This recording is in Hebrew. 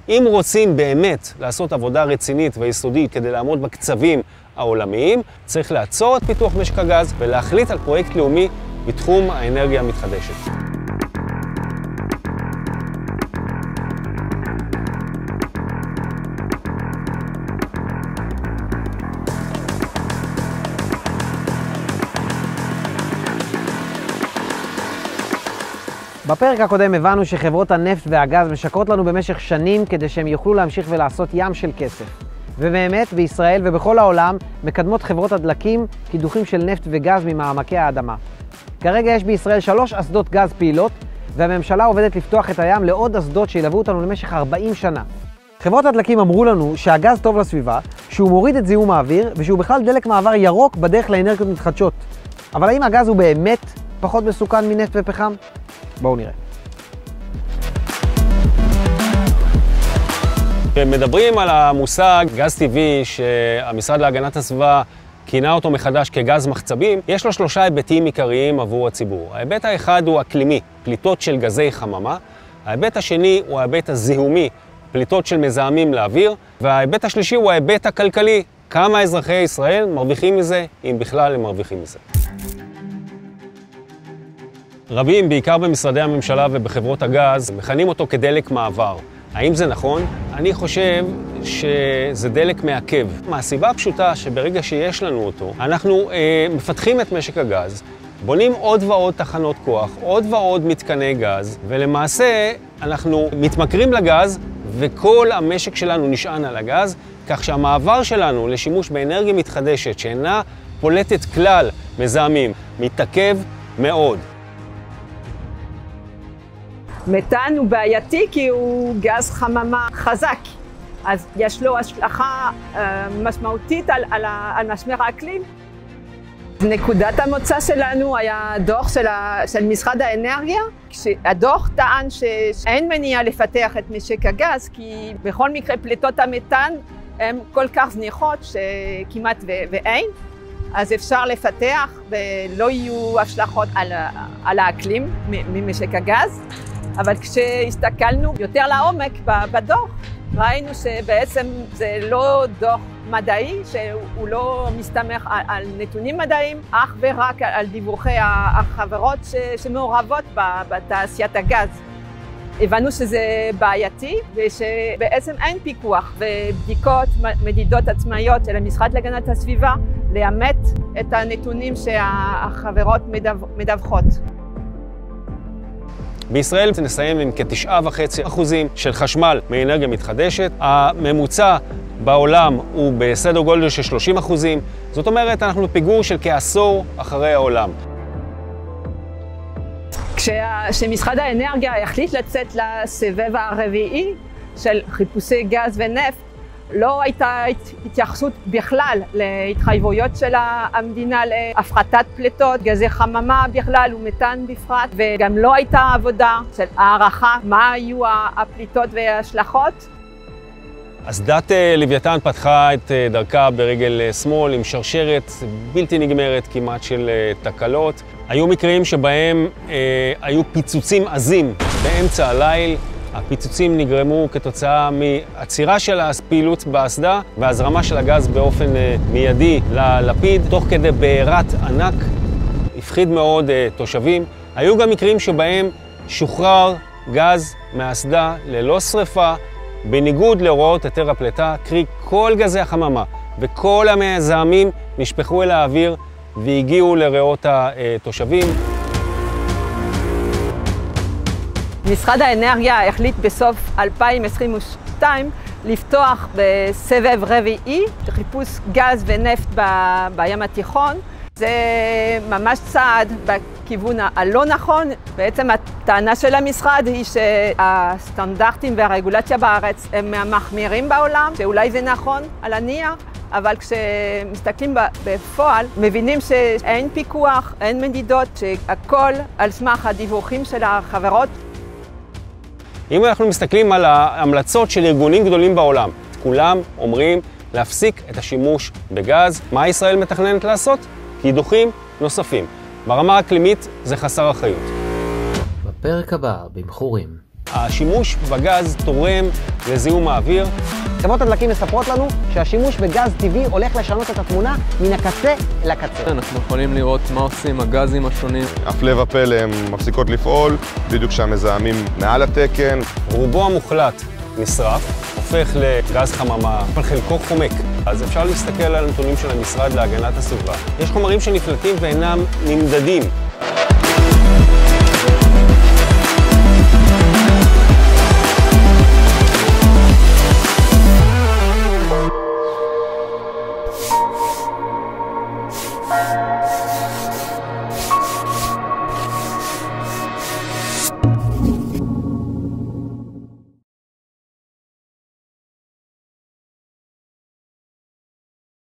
אם רוצים באמת לעשות עבודה רצינית ויסודית כדי לעמוד בקצבים העולמיים, צריך לעצור את פיתוח משק הגז ולהחליט על פרויקט לאומי בתחום האנרגיה המתחדשת. בפרק הקודם הבנו שחברות הנפט והגז משקרות לנו במשך שנים כדי שהם יוכלו להמשיך ולעשות ים של כסף. ובאמת, בישראל ובכל העולם מקדמות חברות הדלקים קידוחים של נפט וגז ממעמקי האדמה. כרגע יש בישראל 3 אסדות גז פעילות, והממשלה עובדת לפתוח את הים לעוד אסדות שילוו אותנו למשך 40 שנה. חברות הדלקים אמרו לנו שהגז טוב לסביבה, שהוא מוריד את זיהום האוויר, ושהוא בכלל דלק מעבר ירוק בדרך לאנרגיות מתחדשות. אבל האם הגז הוא באמת פחות מסוכן מנפט ופחם? בואו נראה. מדברים על המושג גז טבעי שהמשרד להגנת הסביבה כינה אותו מחדש כגז מחצבים. יש לו 3 היבטים עיקריים עבור הציבור. ההיבט האחד הוא אקלימי, פליטות של גזי חממה. ההיבט השני הוא ההיבט הזיהומי, פליטות של מזהמים לאוויר. וההיבט השלישי הוא ההיבט הכלכלי, כמה אזרחי ישראל מרוויחים מזה, אם בכלל הם מרוויחים מזה. רבים, בעיקר במשרדי הממשלה ובחברות הגז, מכנים אותו כדלק מעבר. האם זה נכון? אני חושב שזה דלק מעכב. מהסיבה הפשוטה שברגע שיש לנו אותו, אנחנו מפתחים את משק הגז, בונים עוד ועוד תחנות כוח, עוד ועוד מתקני גז, ולמעשה אנחנו מתמכרים לגז, וכל המשק שלנו נשען על הגז, כך שהמעבר שלנו לשימוש באנרגיה מתחדשת, שאינה פולטת כלל מזהמים, מתעכב מאוד. מתאן הוא בעייתי כי הוא גז חממה חזק, אז יש לו השלכה משמעותית על משבר האקלים. נקודת המוצא שלנו היה דוח של משרד האנרגיה, כשהדוח טען שאין מניעה לפתח את משק הגז, כי בכל מקרה פליטות המתאן הן כל כך זניחות שכמעט ואין, אז אפשר לפתח ולא יהיו השלכות על האקלים ממשק הגז. אבל כשהסתכלנו יותר לעומק בדוח, ראינו שבעצם זה לא דוח מדעי, שהוא לא מסתמך על נתונים מדעיים, אך ורק על דיווחי החברות שמעורבות בתעשיית הגז. הבנו שזה בעייתי ושבעצם אין פיקוח ובדיקות מדידות עצמאיות של המשרד להגנת הסביבה לאמת את הנתונים שהחברות מדווחות. בישראל נסיים עם כ9.5% של חשמל מאנרגיה מתחדשת. הממוצע בעולם הוא בסדר גודל של 30%. זאת אומרת, אנחנו בפיגור של כעשור אחרי העולם. כשמשרד האנרגיה החליט לצאת לסבב הרביעי של חיפושי גז ונפט, לא הייתה התייחסות בכלל להתחייבויות של המדינה להפחתת פליטות, גזי חממה בכלל ומתאן בפרט, וגם לא הייתה עבודה של הערכה מה היו הפליטות וההשלכות. אסדת לוויתן פתחה את דרכה ברגל שמאל עם שרשרת בלתי נגמרת כמעט של תקלות. היו מקרים שבהם היו פיצוצים עזים באמצע הליל. הפיצוצים נגרמו כתוצאה מעצירה של הפעילות באסדה והזרמה של הגז באופן מיידי ללפיד, תוך כדי בעירת ענק, הפחיד מאוד תושבים. היו גם מקרים שבהם שוחרר גז מהאסדה ללא שריפה, בניגוד להוראות היתר הפליטה, קרי כל גזי החממה וכל המזהמים נשפכו אל האוויר והגיעו לריאות התושבים. משרד האנרגיה החליט בסוף 2022 לפתוח בסבב רביעי חיפוש גז ונפט בים התיכון. זה ממש צעד בכיוון הלא נכון. בעצם הטענה של המשרד היא שהסטנדרטים והרגולציה בארץ הם מהמחמירים בעולם, שאולי זה נכון על הנייר, אבל כשמסתכלים בפועל מבינים שאין פיקוח, אין מדידות, שהכל על סמך הדיווחים של החברות. אם אנחנו מסתכלים על ההמלצות של ארגונים גדולים בעולם, כולם אומרים להפסיק את השימוש בגז. מה ישראל מתכננת לעשות? קידוחים נוספים. ברמה האקלימית זה חסר אחריות. בפרק הבא במחורים. השימוש בגז תורם לזיהום האוויר. חברות הדלקים מספרות לנו שהשימוש בגז טבעי הולך לשנות את התמונה מן הקצה לקצה. אנחנו יכולים לראות מה עושים הגזים השונים. הפלא ופלא הן מפסיקות לפעול, בדיוק כשהמזהמים מעל התקן. רובו המוחלט נשרף, הופך לגז חממה, אבל חלקו חומק. אז אפשר להסתכל על הנתונים של המשרד להגנת הסביבה. יש חומרים שנפלטים ואינם נמדדים.